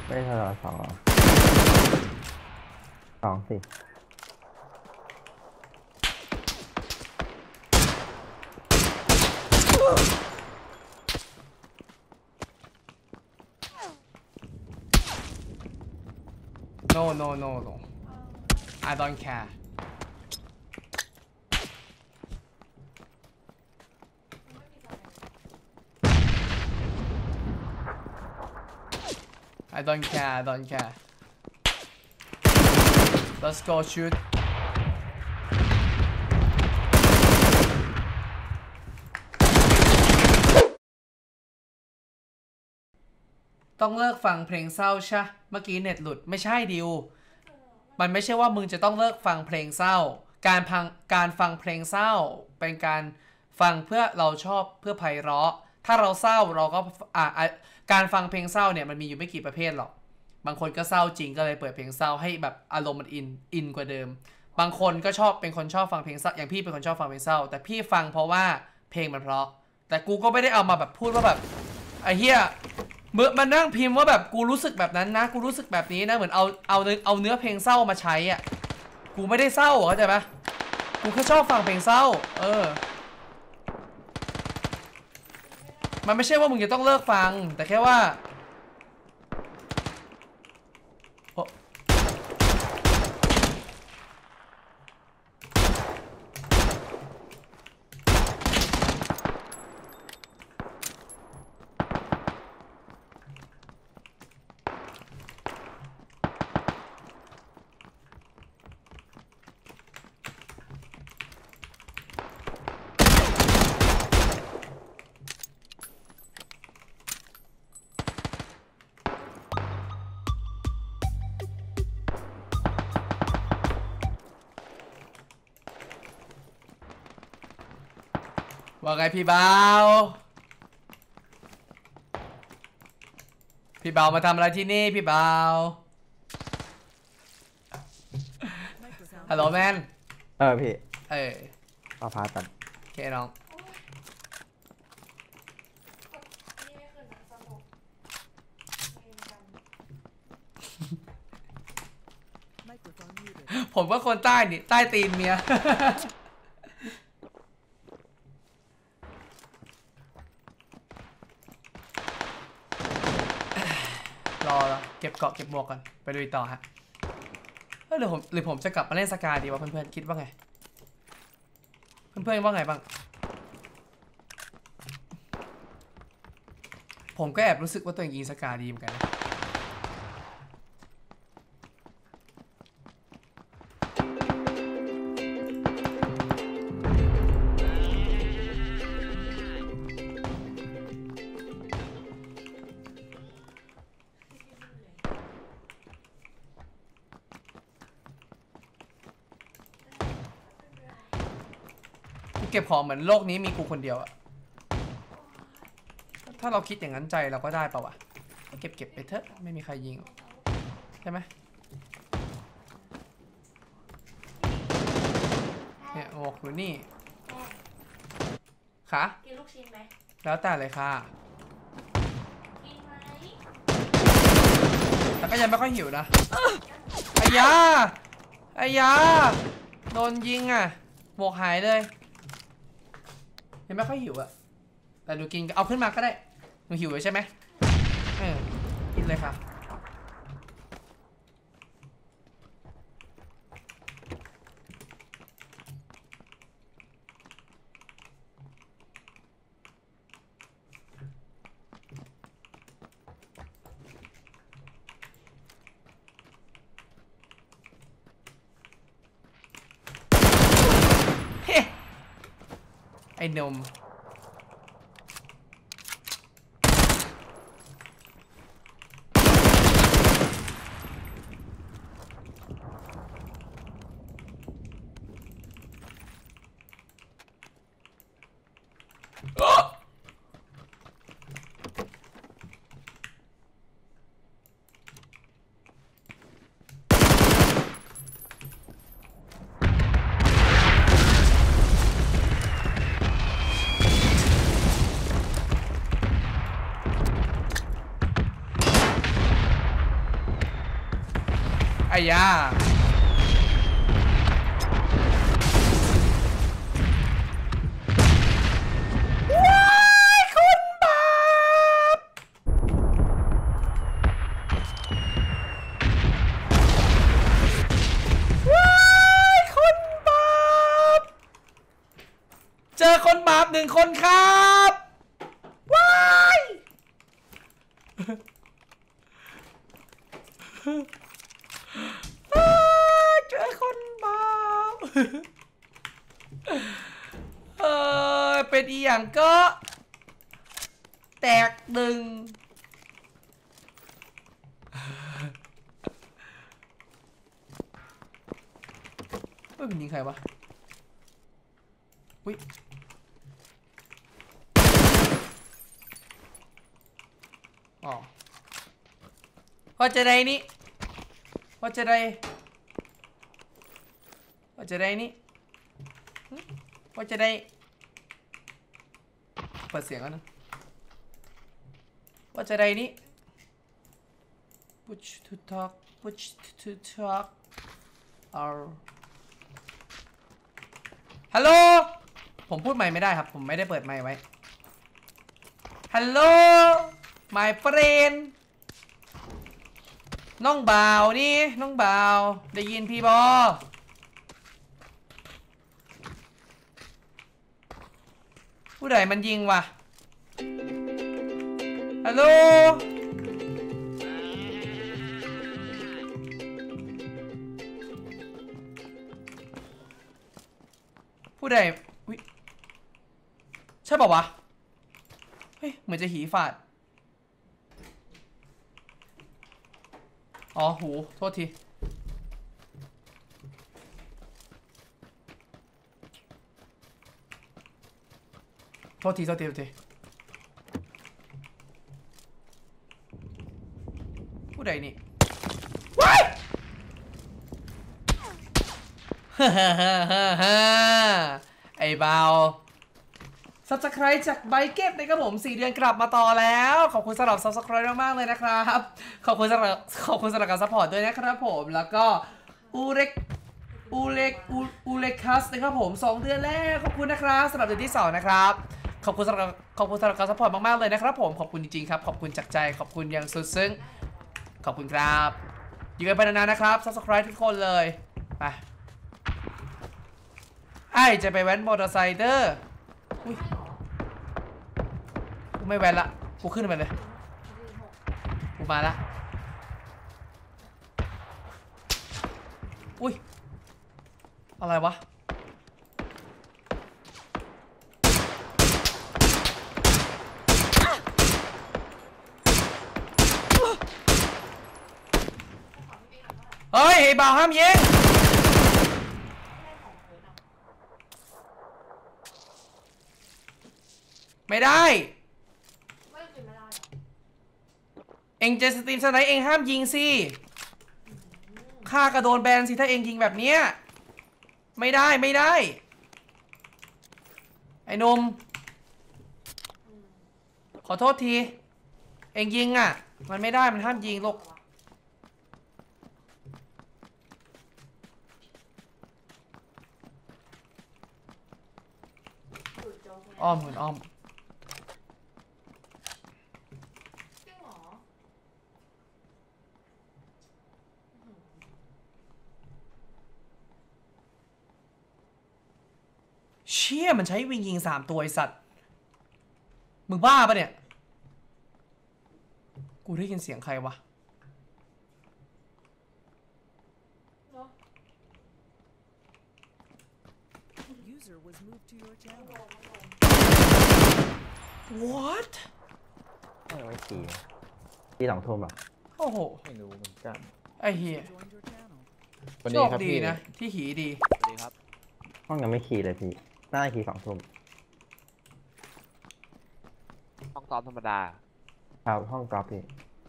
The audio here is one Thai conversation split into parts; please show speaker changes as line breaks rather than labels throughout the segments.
ไม่ใช่สองหรอสองสิ
No I don't care I don't care Let's go shoot ต้องเลิกฟังเพลงเศร้าใช่เมื่อกี้เน็ตหลุดไม่ใช่ดิวมันไม่ใช่ว่ามึงจะต้องเลิกฟังเพลงเศร้าการฟังเพลงเศร้าเป็นการฟังเพื่อเราชอบเพื่อไพเราะถ้าเราเศร้าเราก็การฟังเพลงเศร้าเนี่ยมันมีอยู่ไม่กี่ประเภทหรอกบางคนก็เศร้าจริงก็เลยเปิดเพลงเศร้าให้แบบอารมณ์มันอินกว่าเดิมบางคนก็เป็นคนชอบฟังเพลงเศร้าอย่างพี่เป็นคนชอบฟังเพลงเศร้าแต่พี่ฟังเพราะว่าเพลงมันเพราะแต่กูก็ไม่ได้เอามาแบบพูดว่าแบบไอ้เหี้ยมันนั่งพิมพ์ว่าแบบกูรู้สึกแบบนั้นนะกูรู้สึกแบบนี้นะเหมือนเอาเนื้อเพลงเศร้ามาใช้อ่ะกูไม่ได้เศร้าเข้าใจปะกูแค่ชอบฟังเพลงเศร้ามันไม่ใช่ว่ามึงจะต้องเลิกฟังแต่แค่ว่าว่าไงพี่เบามาทำอะไรที่นี่พี่เบาฮัลโหลแมน
พี่มาพาตัด
โอเคน้องผมว่าคนใต้นี่ใต้ตีนเมียรอเก็บเกาะเก็บหมวกกันไปดูต่อฮะหรือผมจะกลับมาเล่นสกาดีวะเพื่อนๆคิดว่าไงเพื่อนๆว่าไงบ้างผมก็แอบรู้สึกว่าตัวเองยิงสกาดีเหมือนกันนะเก็บของเหมือนโลกนี้มีกูคนเดียวอะถ้าเราคิดอย่างนั้นใจเราก็ได้ป่าวะเก็บไปเถอะไม่มีใครยิงใช่ไหมเนี่ยหมวกอยู่นี่ค่ะ
กินลูกชิ้นไหม
แล้วแต่เลยค่ะ
กินไหม
แต่ก็ยังไม่ค่อยหิวนะไอ้ยาโดนยิงอ่ะหมวกหายเลยยังไม่ค่อยหิวอะแต่ดูกินเอาขึ้นมาก็ได้หนูหิวใช่ไหมกินเลยค่ะไอ้นมไอ้ยาว้ายคุณบาปว้ายคนบาปเจอคนบาปหนึ่งคนครับว้ายเจอคนบาปเป็นอีหยังก็แตกหนึ่งมันยิงใครวะอุ้ยอ๋อว่าจะได้นี่ว่าจะได้นี่ว่าจะได้เปิดเสียงแล้วนะว่าจะได้นี่ push to talk push to talk ฮัลโหลผมพูดไมค์ไม่ได้ครับผมไม่ได้เปิดไมค์ไว้ฮัลโหล my friend น้องบ่าวนี่น้องบ่าวได้ยินพี่บอผู้ใดมันยิงวะฮัลโหลผู้ใดอุ๊ยใช่ป่าวะเฮ้ยเหมือนจะหีฝาดอ๋อหูโทษทีโทษทีผู้ใดนี่ว้ายไอ้เบา Subscribe จากไบเก็ตนะครับผม4 เดือนกลับมาต่อแล้วขอบคุณสำหรับ Subscribe มากๆเลยนะครับขอบคุณสำหรับการซัพพอร์ตด้วยนะครับผมแล้วก็อูเล็กคัสนะครับผม2 เดือนแล้วขอบคุณนะครับสำหรับเดือนที่2นะครับขอบคุณสำหรับการซัพพอร์ตมากๆเลยนะครับผมขอบคุณจริงๆครับขอบคุณจากใจขอบคุณอย่างสุดซึ้งขอบคุณครับอยู่กันไปนานๆนะครับ Subscribe ทุกคนเลยไปไอ้จะไปแว้นมอเตอร์ไซค์เด้ออุ้ยกูไม่แว้นละกูขึ้นไปเลยกูมาละอุ้ยอะไรวะเฮ้ยไอ้บ่าวห้ามยิงไม่ได้เองจะสตรีมสไนป์เองห้ามยิงสิข้ากระโดนแบนสิถ้าเองยิงแบบเนี้ยไม่ได้ไอ้นมขอโทษทีเองยิงอ่ะมันไม่ได้มันห้ามยิงลูกอ้อมเหมือนอ้อมเชี่ยมันใช้วิงยิง3 ตัวไอสัตว์มึงบ้าปะเนี่ยกูได้ยินเสียงใครวะWhat
ไม่ขี่2 ทุ่มอ่ะ
โอ้โห
ไม่รู้เหมือนกัน
ไอ้เหี้ยโชคดีนะที่หีดี
สวัสดีครับ
ห้องยังไม่ขี่เลยพี่น่าจะขี่2 ทุ่ม
ห้องซ้อมธรรมดา
ครับห้องกอล์ฟพี่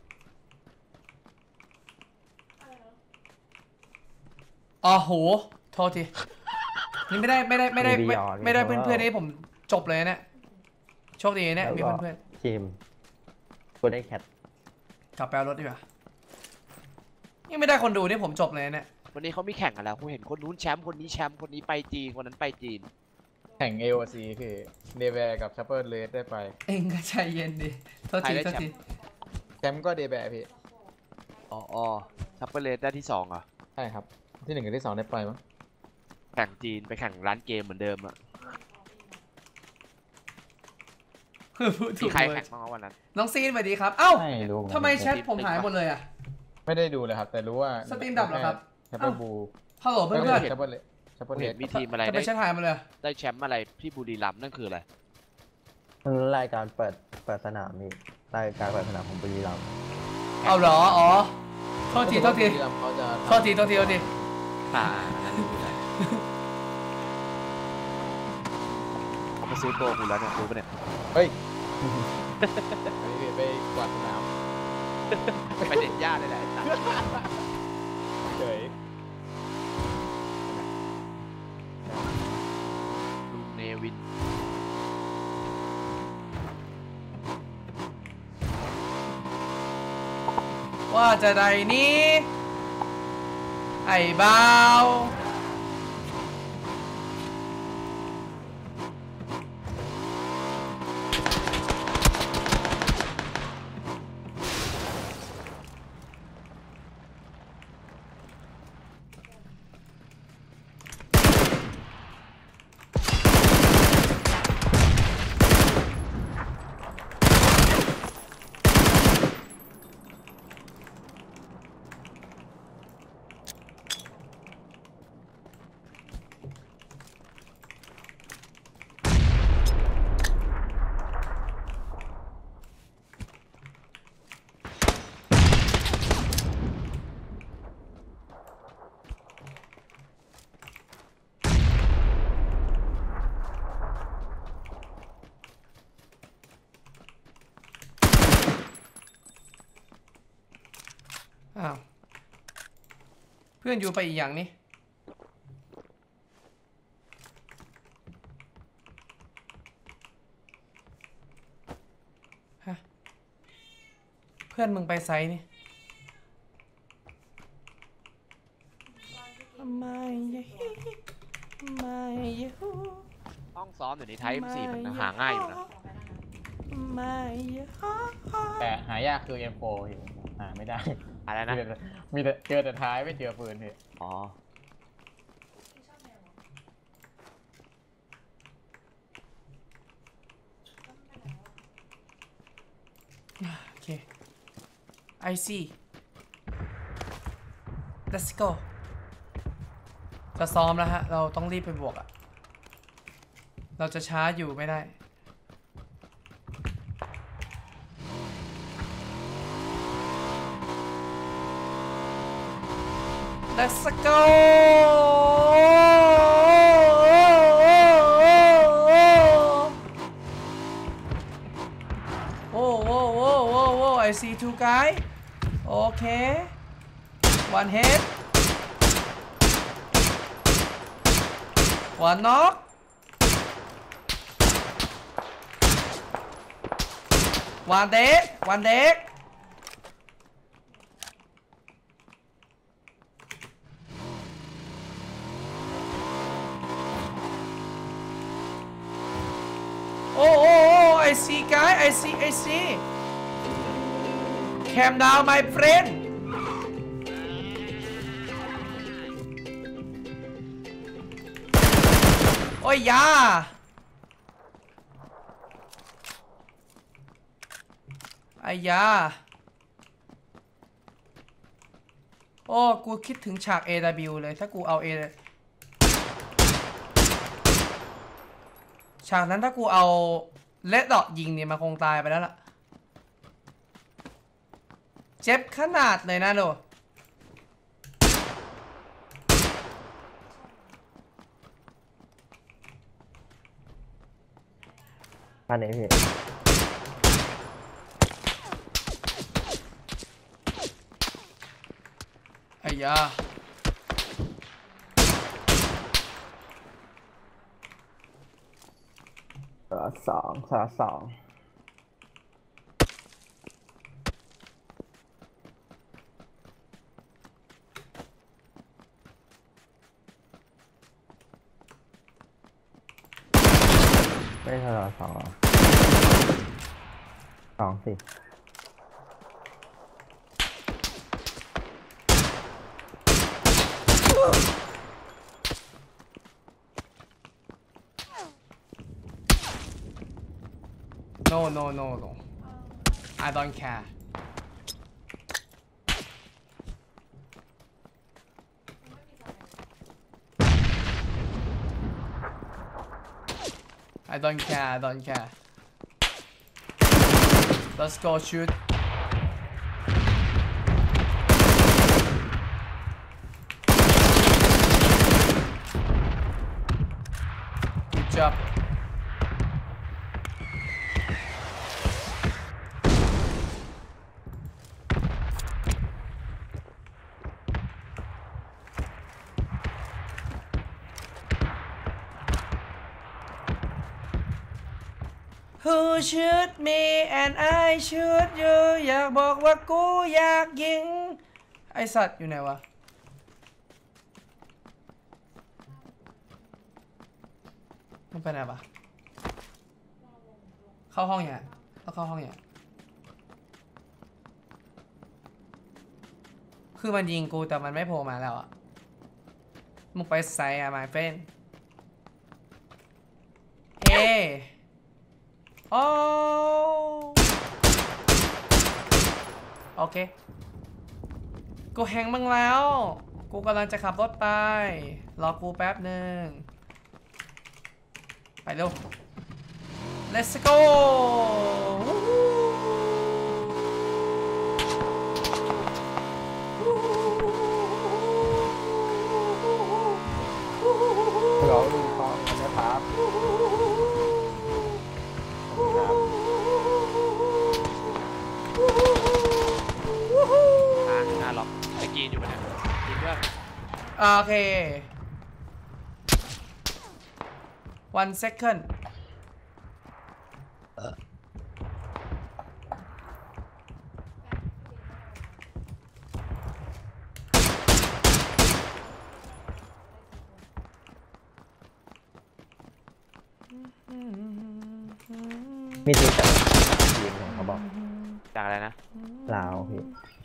อ๋อโหโทษทีนี่ไม่ได้เพื่อนๆนี่ผมจบเลยเนี่ยโชคดีเนี่ยมีเพื่อน
ๆทีมกูได้แคท
กลับไปเอารถดีกว่ายังไม่ได้คนดูนี่ผมจบเลยเนี่ย
วันนี้เขามีแข่งกันแล้วกูเห็นคนนู้นแชมป์คนนี้แชมป์คนนี้ไปจีนคนนั้นไปจีน
แข่ง AOC คือเดแบร์กับชัปเปอร์เลสได้ไป
เองก็ใจเย็นดิโทษทีโทษที
แชมป์ก็เดแบร์พี่
อ๋อซัปเปอร์เลสได้ที่2อ่ะ
ใช่ครับที่ 1กับที่ 2ได้ไปมั้ง
แข่งจีนไปแข่งร้านเกมเหมือนเดิมอ่ะ
พูดถู
มี
ก
ใคร
เล
แข่
ย
งบ้างวะวันนั้น
น้องซีนสวัสดีครับเอ้า
ไม่รู้
ทำไมแชทผมหายหมดเลยอะ
ไม่ได้ดูเลยครับ แต่รู้ว่า
สตรีมดับเหรอครับ
ชัปเปอร์บู
ฮัลโหลเพื่อน
ชัปเปอร์เลสชัปเปอร์เล
เห็
ส
นมีทีมอะไร
ๆจะไป
ได้
แชทหายหมดเลย
ได้แชมป์อะไรที่บุรีรัมย์นั่นคืออะไร
มันรายการเปิดสนามนี่รายการเปิดสนามของบุรีรัมย์
เอาเหรออ๋อโทษทีโทษที
เขาจะ
โทษทีโทษทีโทษที
อันนั้นคืออะไรเขามาซื้อตัวกูแล้วเนี่ยรู้ปะเนี่ย
เฮ้ยไปกวาดสนาม
ไปเด็ดหญ้าเลยแหละไอ้สัตว์
เฉย
ลุงเนวิน
ว่าจะใดนี้ไอ้บ่าว อ้าวเพื่อนอยู่ไปอีกอย่างนี้ฮะเพื่อนมึงไปไซส์นี่ไม่ยะฮู
ห้องซ้อมเดี๋ยวนี้ไทป์ M4 มันหาง่ายอยู่นะ
ไม่ยะฮู
แต่หายากคือ M4 อยู่หาไม่ได้
อะไรนะ
มีแต่เจอแต่ท้ายไม่เจอปืนพี่
อ๋อ
โอเค I see let's go จะซ้อมแล้วฮะ เราต้องรีบไปบวกอะเราจะช้าอยู่ไม่ได้ let's go โอ้โอ้โอ้โอ้โอ้ I see two guy โอเค one head one knock one dead one dead oh oh I see guy I see calm down my friend โอ้ยยาไอ้ยาโอ้กูคิดถึงฉาก AW เลยถ้ากูเอา ฉากนั้นถ้ากูเอาเลดดอทยิงเนี่ยมันคงตายไปแล้วล่ะ เจ็บขนาดเลยนะโด
อันไหนพี่
ไอ้ยา
สองไม่ใช่เราสองสองสิ
No. I don't care. I don't care. Let's go shoot. Good job. Who shoot me and I shoot you อยากบอกว่ากูอยากยิงไอสัตว์อยู่ไหนวะมันไปไหนปะเข้าห้องอย่างต้องเข้าห้องอย่างคือมันยิงกูแต่มันไม่โผล่มาแล้วอะมึงไปใส่อะ my friend เฮ้โอ้โอเคกูแฮงมึงแล้วกูกำลังจะขับรถไปรอกูแป๊บหนึ่งไปเร็ว let's go
เราดูกองกันนะครับ
หน้าล็อกตะกี้อยู่ปะเนี่ยยิงเพื่อน
โอเค one second
มีทีมจากทีมเขาบอก
จากอะไรนะ
ลาวพี่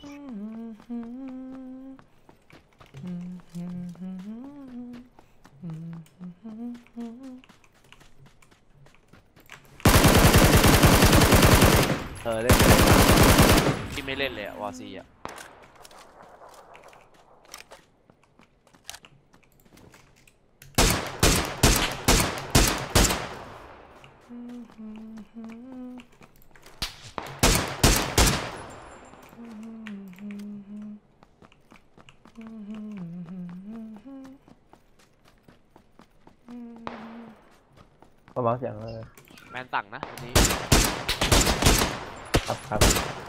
เล่นที่ไม่เล่นเลยอะวอซีอะ
เบาๆเสียงเลย
แมนสั่งนะวันนี้
ครับ